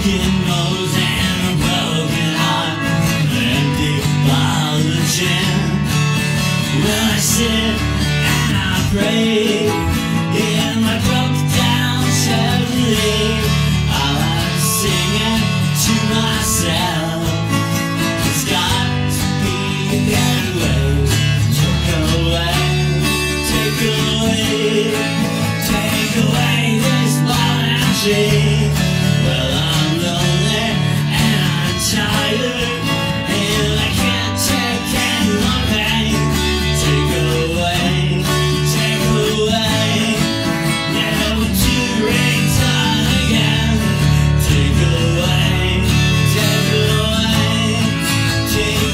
broken nose and a broken heart, an empty bottle of gin. Well, I sit and I pray in my broke down Chevrolet. I'll sing it to myself. It's got to be a better way. Take away, take away, take away this ball and chain. Well, I'm lonely and I'm tired, and I can't take any more pain. Take away, never to return again. Take away, take away, take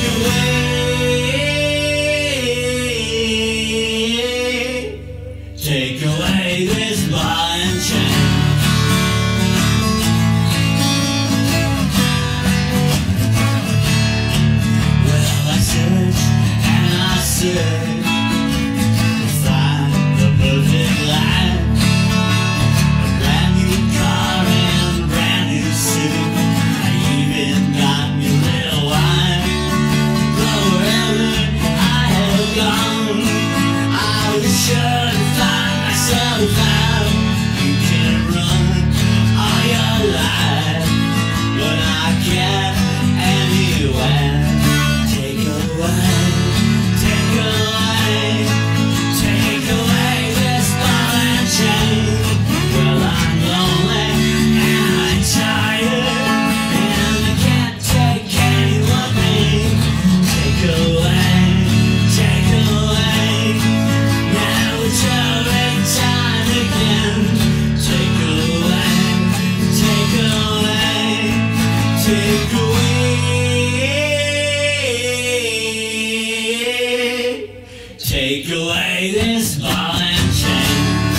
away, take away this ball and chain. To find the perfect life, a brand new car and a brand new suit. I even got me a little wine. But wherever I have gone, I was sure to find myself out. You can run all your life, but I can't anywhere. Take away, take away, take away this ball and chain. Well, I'm lonely and I'm tired, and I can't take any more pain. Take away, never to return again. Take away, take away, take away, take away this ball and chain.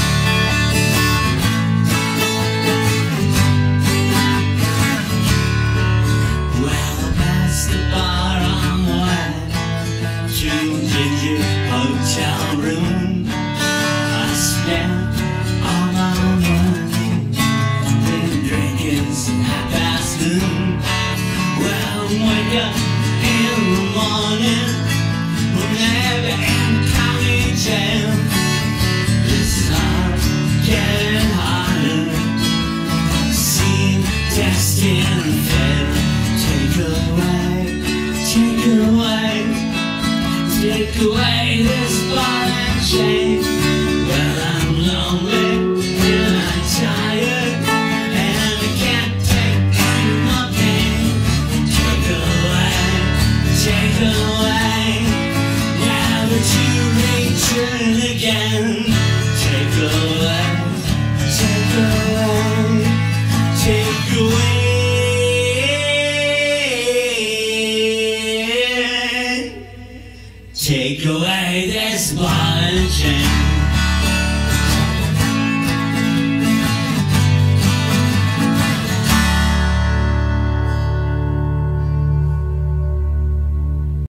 Well, I passed the bar on the way to a dingy hotel room. I spent all my money in drinking some half-past noon. Well, wake up in the morning, maybe in the county jail. This heart getting harder, seeing destined and fail. Take away, take away, take away this ball and chain. Well, I'm lonely and I'm tired, and I can't take any more pain. Take away, never to return again. Take away, take away, take away, take away this ball and chain.